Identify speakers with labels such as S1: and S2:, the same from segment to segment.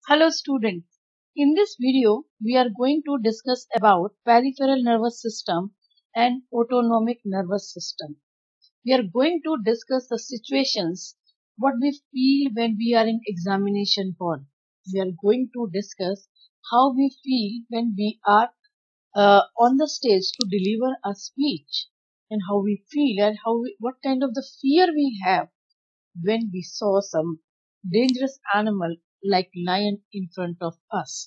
S1: Hello students. In this video, we are going to discuss about peripheral nervous system and autonomic nervous system. We are going to discuss the situations what we feel when we are in examination hall. We are going to discuss how we feel when we are on the stage to deliver a speech and how we feel and what kind of the fear we have when we saw some dangerous animal like lion in front of us,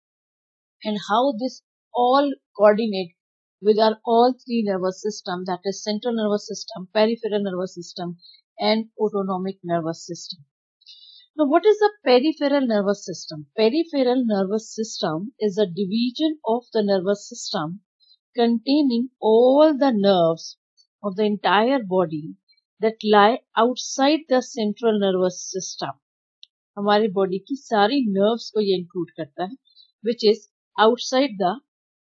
S1: and how this all coordinate with our all three nervous system, that is central nervous system, peripheral nervous system, and autonomic nervous system. Now, what is the peripheral nervous system? Peripheral nervous system is a division of the nervous system containing all the nerves of the entire body that lie outside the central nervous system. हमारी body की सारी nerves को ये include करता है, which is outside the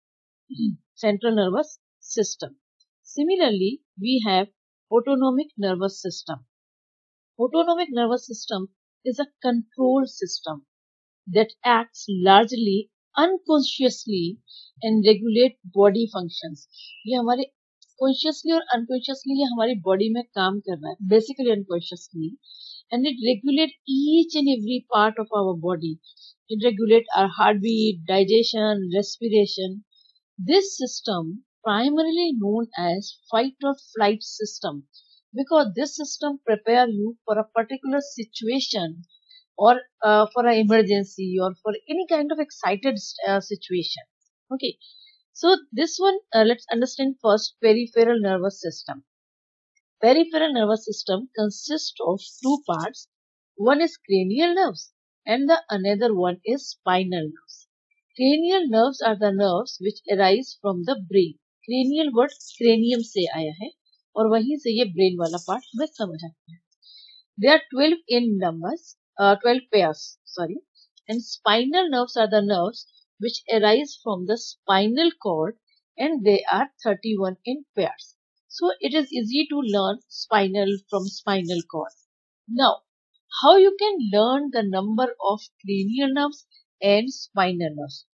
S1: central nervous system. Similarly, we have autonomic nervous system. Autonomic nervous system is a control system that acts largely unconsciously and regulate body functions. ये हमारे consciously और unconsciously ये हमारी body में काम कर रहा है, basically unconsciously, and it regulates each and every part of our body. It regulates our heartbeat, digestion, respiration. This system, primarily known as fight or flight system, because this system prepare you for a particular situation or for an emergency or for any kind of excited situation. Okay, so this one, let's understand first peripheral nervous system. Peripheral nervous system consists of two parts. One is cranial nerves and the another one is spinal nerves. Cranial nerves are the nerves which arise from the brain. Cranial word cranium से आया है और वहीं से ये brain वाला part हमें समझ आता है. There are 12 in numbers, 12 pairs, sorry. And spinal nerves are the nerves which arise from the spinal cord, and they are 31 in pairs. So it is easy to learn spinal from spinal cord. Now, how you can learn the number of cranial nerves and spinal nerves?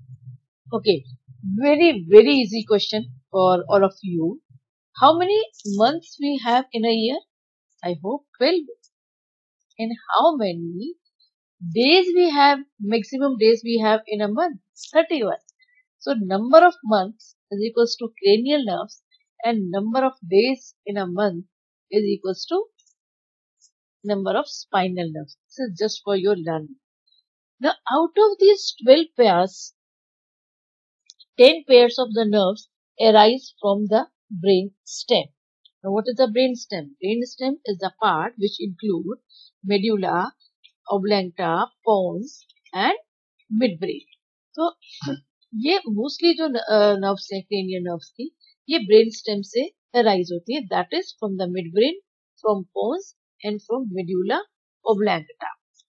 S1: Okay, very easy question for all of you. How many months we have in a year? I hope 12. And how many days we have, maximum days we have in a month? 31. So number of months is equals to cranial nerves and number of days in a month is equals to number of spinal nerves. This is just for your learning. Now out of these 12 pairs, 10 pairs of the nerves arise from the brain stem. Now what is the brain stem? Brain stem is the part which include medulla oblongata, pons and midbrain. तो ये mostly जो nerves हैं cranial nerves की, ये brain stem से arise होती है, that is from the mid brain, from pons and from medulla oblongata.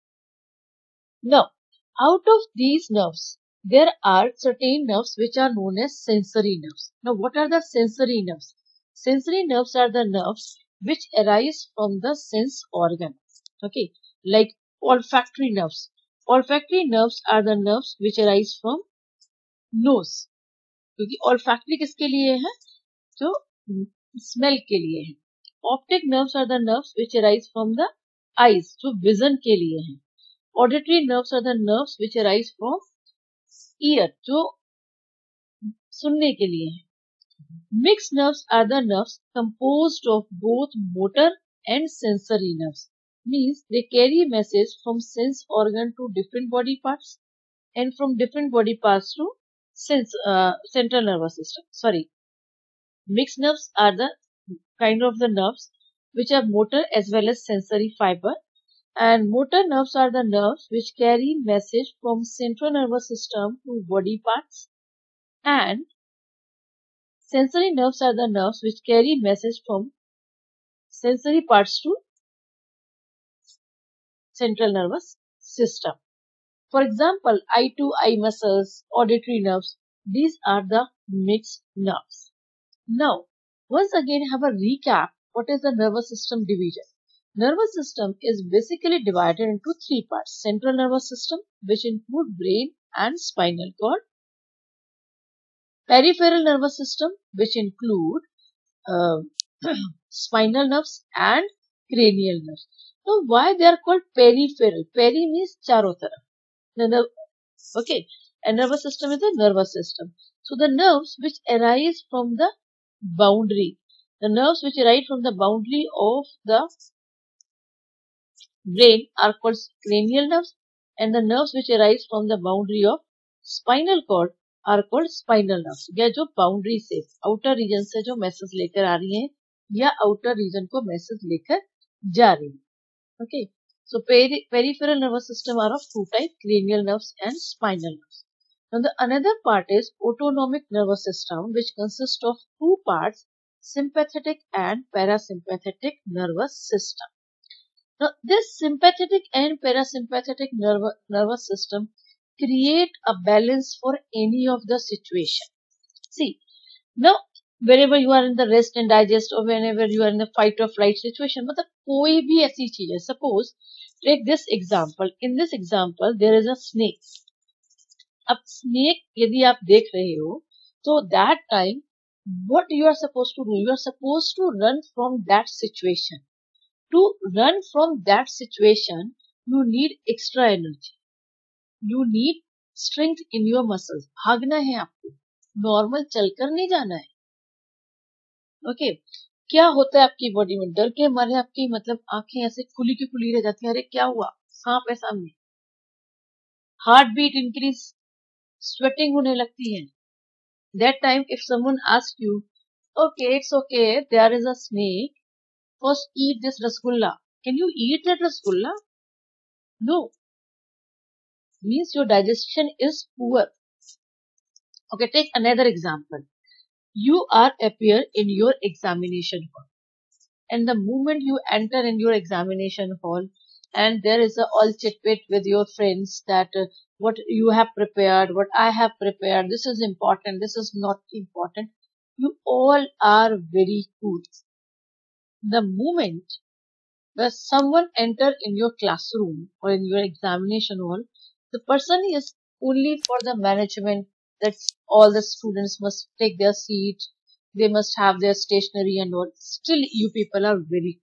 S1: Now, out of these nerves, there are certain nerves which are known as sensory nerves. Now, what are the sensory nerves? Sensory nerves are the nerves which arise from the sense organ. Okay, like olfactory nerves. Olfactory nerves are the nerves which arise from nose. क्योंकि olfactory किसके लिए है? जो smell के लिए है. Optic nerves are the nerves which arise from the eyes, जो vision के लिए है. Auditory nerves are the nerves which arise from ear, जो सुनने के लिए है. Mixed nerves are the nerves composed of both motor and sensory nerves. Means they carry message from sense organ to different body parts and from different body parts to central nervous system. Sorry. Mixed nerves are the kind of the nerves which are motor as well as sensory fiber, and motor nerves are the nerves which carry message from central nervous system to body parts, and sensory nerves are the nerves which carry message from sensory parts to central nervous system. For example, eye to eye muscles, auditory nerves, these are the mixed nerves. Now, once again have a recap what is the nervous system division. Nervous system is basically divided into three parts: central nervous system, which include brain and spinal cord; peripheral nervous system, which include uh, spinal nerves and cranial nerves. Now, why they are called peripheral? Peri means charo taraf. Okay, a nervous system is a nervous system. So the nerves which arise from the boundary, the nerves which arise from the boundary of the brain are called cranial nerves, and the nerves which arise from the boundary of spinal cord are called spinal nerves. या जो boundary से outer reason से जो message लेकर आ रही हैं या outer reason को मैसेज लेकर जा रही है. Okay, so peripheral nervous system are of two types: cranial nerves and spinal nerves. Now the another part is autonomic nervous system, which consists of two parts: sympathetic and parasympathetic nervous system. Now, this sympathetic and parasympathetic nervous system create a balance for any of the situation. See, now wherever you are in the rest and digest, or whenever you are in the fight or flight situation, मतलब कोई भी ऐसी चीज है. Suppose take this example. In this example, there is a snake. अब snake यदि आप देख रहे हो, so that time what you are supposed to do? You are supposed to run from that situation. To run from that situation, you need extra energy. You need strength in your muscles. भागना है आपको, normal चलकर नहीं जाना है. Okay, क्या होता है आपकी बॉडी में? डर के मारे आपकी मतलब आंखें ऐसे खुली की खुली रह जाती है. अरे क्या हुआ, सांप है सामने. हार्ट बीट इंक्रीज, स्वेटिंग होने लगती है. That time if someone asks you, okay, it's okay, there is a snake, first eat this rasgulla. Can you eat that rasgulla? No. Means your digestion is poor. Okay, take another example. You are appear in your examination hall, and the moment you enter in your examination hall, and there is a all chit chat with your friends that what you have prepared, what I have prepared, this is important, this is not important. You all are very cool. The moment where someone enter in your classroom or in your examination hall, the person is only for the management, that all the students must take their seat, they must have their stationery and all. Still you people are very,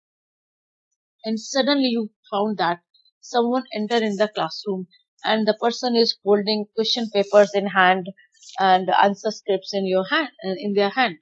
S1: and suddenly you found that someone enter in the classroom and the person is holding question papers in hand and answer scripts in your hand, in their hand.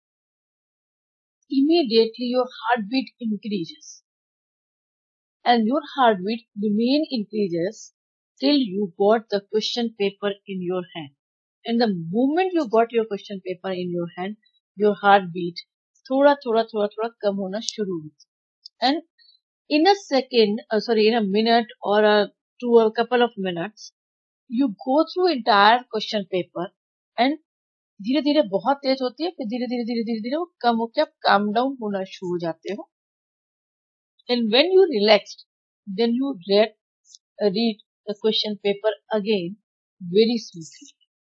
S1: Immediately your heartbeat increases, and your heartbeat remain increases till you got the question paper in your hand. And the moment you got your question paper in your hand, your heartbeat थोड़ा थोड़ा थोड़ा थोड़ा कम होना शुरू हुआ. And in a second, in a minute or to a couple of minutes, you go through entire question paper, and धीरे धीरे बहुत तेज होती है, फिर धीरे धीरे धीरे धीरे धीरे वो कम होकर आप काम डाउन होना शुरू हो जाते हो. And when you relaxed, then you read the question paper again very smoothly.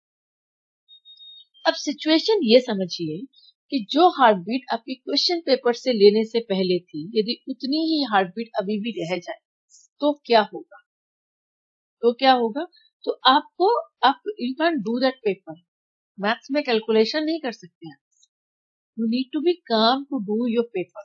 S1: अब सिचुएशन ये समझिए कि जो हार्टबीट आपकी क्वेश्चन पेपर से लेने से पहले थी, यदि उतनी ही हार्टबीट अभी भी रह जाए तो क्या होगा? तो आप you can do that paper. Maths में कैलकुलेशन नहीं कर सकते हैं. You need to be calm to do your paper.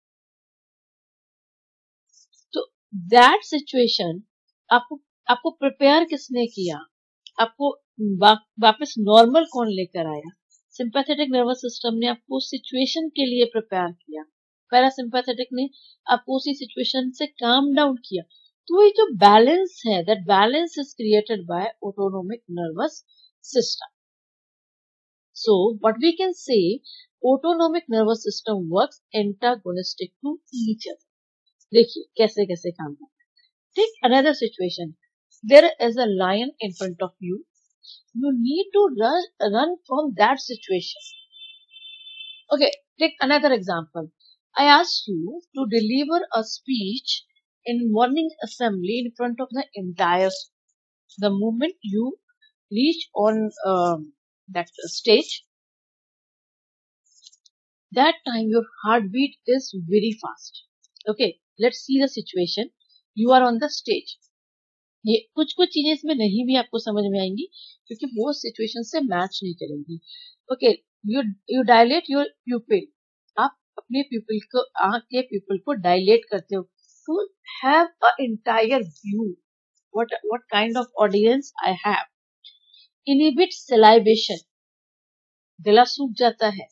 S1: तो दैट सिचुएशन आपको प्रिपेयर किसने किया? आपको वापस नॉर्मल कौन लेकर आया? सिंपैथेटिक नर्वस सिस्टम ने आपको सिचुएशन के लिए प्रिपेयर किया, पैरासिम्पैथेटिक ने आपको उसी सिचुएशन से काम डाउन किया. तो ये जो बैलेंस है, that balance is created by autonomic nervous system. So what we can say, autonomic nervous system works antagonistic to each other. देखिए कैसे कैसे काम करता है. Take another situation. There is a lion in front of you. You need to run from that situation. Okay, take another example. I asked you to deliver a speech in morning assembly in front of the entire school. The moment you reach on that stage, that time your heartbeat is very fast. Okay, let's see the situation. You are on the stage. ये कुछ कुछ चीजें इसमें नहीं भी आपको समझ में आएंगी क्योंकि वो सिचुएशन से मैच नहीं करेंगी. Okay, you dilate your pupil. आप अपने प्यूपिल को, आंख के प्यूपिल को डायलेट करते हो to have a entire view. What kind of audience I have. Inhibit salivation. गला सूख जाता है.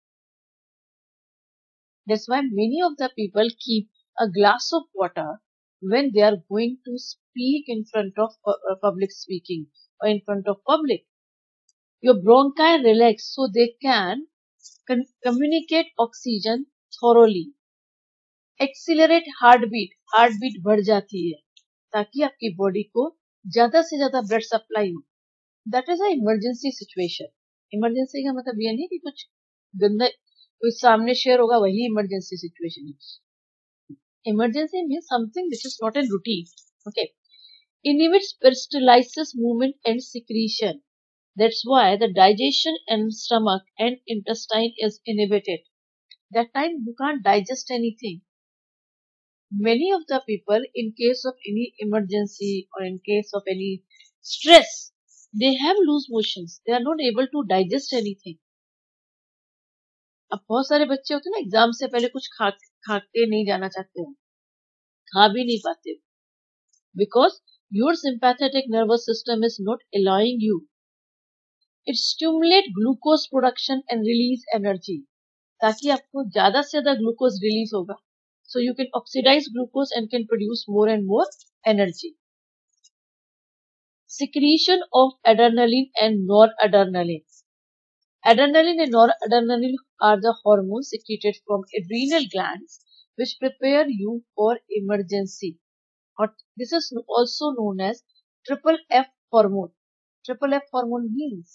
S1: That's why many of the people keep a glass of water when they are going to speak in front of public speaking or in front of public. Your bronchi relax so they can communicate oxygen thoroughly. Accelerate heartbeat. Heartbeat बढ़ जाती है ताकि आपकी body को ज्यादा से ज्यादा blood supply हो. That is a emergency situation. Emergency का मतलब ये नहीं कि कुछ गंदा कोई सामने शेयर होगा वही इमरजेंसी सिचुएशन है. Emergency means something which is not in routine. Okay, inhibits peristalsis movement and secretion. That's why the digestion and stomach and intestine is inhibited. That time you can't digest anything. Many of the people, in case of any emergency or in case of any stress, they have loose motions. They are not able to digest anything. अब बहुत सारे बच्चे होते हैं ना, exam से पहले कुछ खा के नहीं जाना चाहते हो, खा भी नहीं पाते हो, because your sympathetic nervous system is not allowing you. It stimulate glucose production and release energy, ताकि आपको ज्यादा से ज्यादा ग्लूकोज रिलीज होगा. So you can oxidize glucose and can produce more and more energy. Secretion of adrenaline and noradrenaline. Adrenaline and noradrenaline are the hormones secreted from adrenal glands which prepare you for emergency. Or this is also known as triple F hormone. Triple F hormone means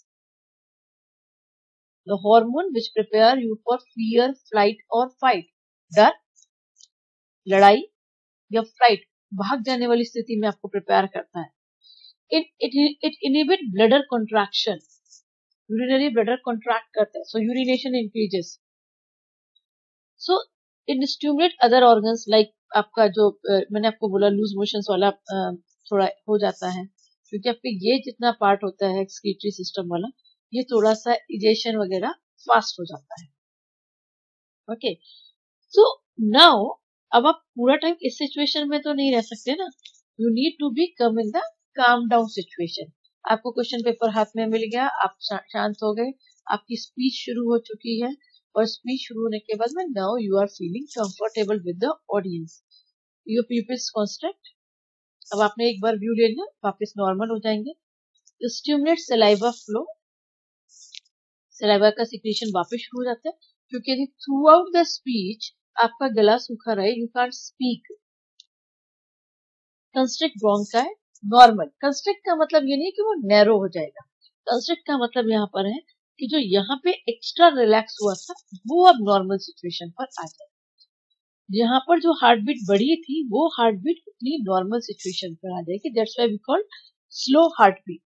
S1: the hormone which prepare you for fear, flight or fight. डर, लड़ाई या flight, भाग जाने वाली स्थिति में आपको prepare करता है. It inhibit bladder contraction. Urinary bladder contract करता है, so urination increases. So it stimulate other organs like आपका जो मैंने आपको बोला लूज मोशंस वाला थोड़ा हो जाता है क्योंकि आपके ये जितना पार्ट होता है एक्सक्रीटरी सिस्टम वाला, ये थोड़ा सा इजेशन वगैरह फास्ट हो जाता है. ओके, सो नाउ अब आप पूरा टाइम इस सिचुएशन में तो नहीं रह सकते ना. You need to be calm in the calm down situation. आपको क्वेश्चन पेपर हाथ में मिल गया, आप शांत हो गए, आपकी स्पीच शुरू हो चुकी है और स्पीच शुरू होने के बाद में now you are feeling comfortable with the audience. Your peoples construct. अब आपने एक बार व्यू ले लिया, वापस नॉर्मल हो जाएंगे. Stimulate saliva flow. सलाइवा का सिक्रेशन वापस शुरू हो जाता है क्योंकि यदि थ्रू आउट द स्पीच आपका गला सूखा रहे, you can speak. Constrict bronchi. Normal. Constrict का मतलब ये नहीं कि वो नैरो हो जाएगा. कंस्ट्रिक्ट का मतलब यहाँ पर है कि जो यहाँ पे एक्स्ट्रा रिलैक्स हुआ था वो अब नॉर्मल सिचुएशन पर आ जाए. यहाँ पर जो हार्ट बीट बढ़ी थी वो हार्ट बीट अपनी नॉर्मल सिचुएशन पर आ जाएगी. That's why we call slow heart beat.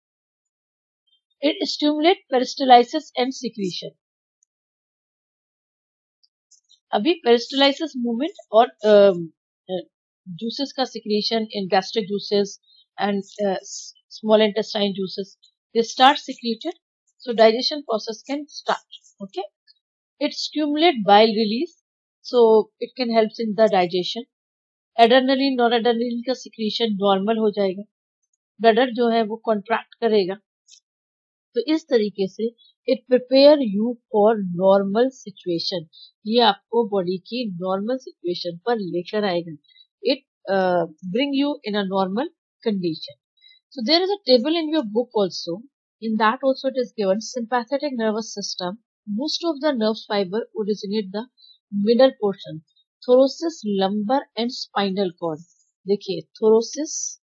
S1: It stimulate peristalsis and secretion. अभी पेरिस्टालिसिस मूवमेंट और juices का secretion in gastric juices and small intestine juices, they start secreted, so digestion process can start. Okay, it stimulate bile release, so it can help in the digestion. Adrenaline, noradrenaline का secretion normal हो जाएगा, bladder जो है वो contract करेगा. तो इस तरीके से it prepare you for normal situation. ये आपको बॉडी की नॉर्मल सिचुएशन पर लेकर आएगा. It bring you in a normal condition. So there is a table in your book also. In that also it is given sympathetic nervous system. Most of the nerve fiber originate the middle portion, thoracic, lumbar and spinal cord. देखिए thoracic,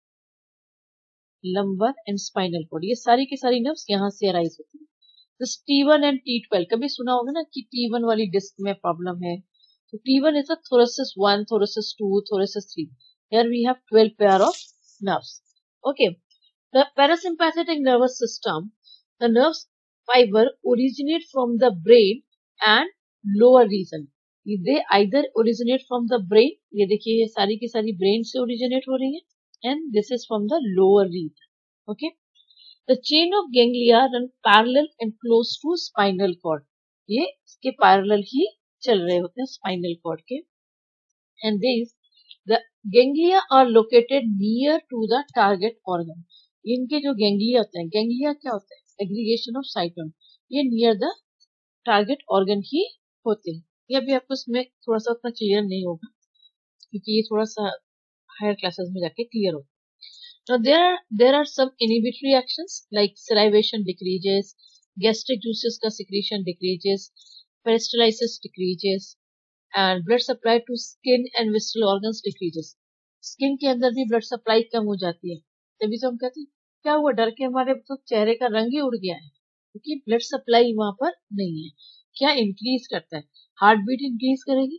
S1: lumbar and spinal cord, ये सारी की सारी nerves यहाँ से arise होती है. तो T1 and T12 कभी सुना होगा ना कि T1 वाली डिस्क में प्रॉब्लम है. So T1 is a thoracic 1, thoracic 2, thoracic 3. Here we have 12 pair of nerves. Okay. The parasympathetic nervous system, the nerves fiber originate from the brain and lower region. They either originate from the brain, ये देखिए ये सारी की सारी brain से originate हो रही है, and this is from the lower read. Okay, the chain of ganglia run parallel and close to spinal cord, ये इसके पैरेलल ही चल रहे होते हैं स्पाइनल कॉर्ड के. And this the ganglia are located near to the target organ. इनके जो गैंग्लिया होते हैं, गैंग्लिया क्या होता है, एग्रीगेशन ऑफ साइटोन, ये नियर द टारगेट ऑर्गन ही होते हैं. ये अभी आपको इसमें थोड़ा सा उतना क्लियर नहीं होगा क्योंकि ये थोड़ा सा हायर क्लासेस में जाके क्लियर होगा. Now there are some inhibitory actions like salivation decreases, gastric juices का secretion decreases, peristalsis decreases, and blood supply to skin and visceral organs decreases. Skin के अंदर भी blood supply कम हो जाती है. तभी तो हम कहते हैं क्या हुआ, डर के हमारे तो चेहरे का रंग ही उड़ गया है क्योंकि ब्लड सप्लाई वहां पर नहीं है. क्या इंक्रीज करता है, हार्ट बीट इंक्रीज करेगी,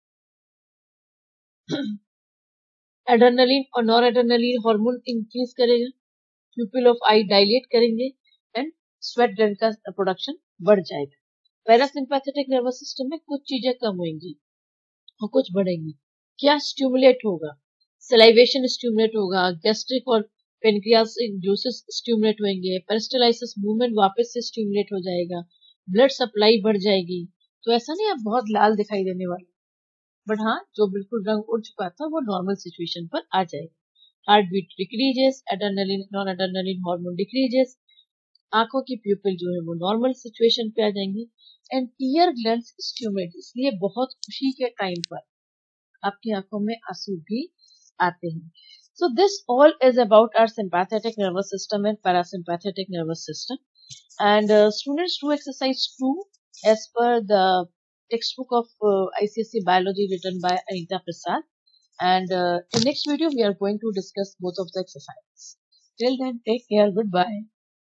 S1: एड्रेनलिन और नॉर एड्रेनलिन हार्मोन इंक्रीज करेगा, प्यूपिल ऑफ आई डायलेट करेंगे, एंड स्वेट ग्लैंड का प्रोडक्शन बढ़ जाएगा. पैरासिम्पैथेटिक नर्वस सिस्टम में कुछ चीजें कम होंगी और कुछ बढ़ेंगी. क्या स्टिमुलेट होगा, सलाइवेशन स्टिमुलेट होगा, गैस्ट्रिक और पेनक्रियाटिक जूसेस स्टिमुलेट होंगे, पेरिस्टालाइसिस मूवमेंट वापस से स्टिमुलेट हो जाएगा, ब्लड सप्लाई बढ़ जाएगी. तो ऐसा नहीं आप बहुत लाल दिखाई देने वाले, बट हाँ जो बिल्कुल रंग उड़ चुका था वो नॉर्मल सिचुएशन पर आ जाएगा. Heart beat decreases, adrenaline non adrenaline hormone decreases, आंखों की प्यूपिल जो है वो नॉर्मल सिचुएशन पे आ जाएंगी, एंड टीयर ग्लैंड्स स्टिमुलेट. इसलिए बहुत खुशी के टाइम पर आपकी आंखों में आंसू भी आते हैं. So this all is about our sympathetic nervous system and parasympathetic nervous system. And students do exercise 2 as per the textbook of ICSE biology written by Anita Prasad. And in next video we are going to discuss both of the exercises. Till then, take care. Goodbye.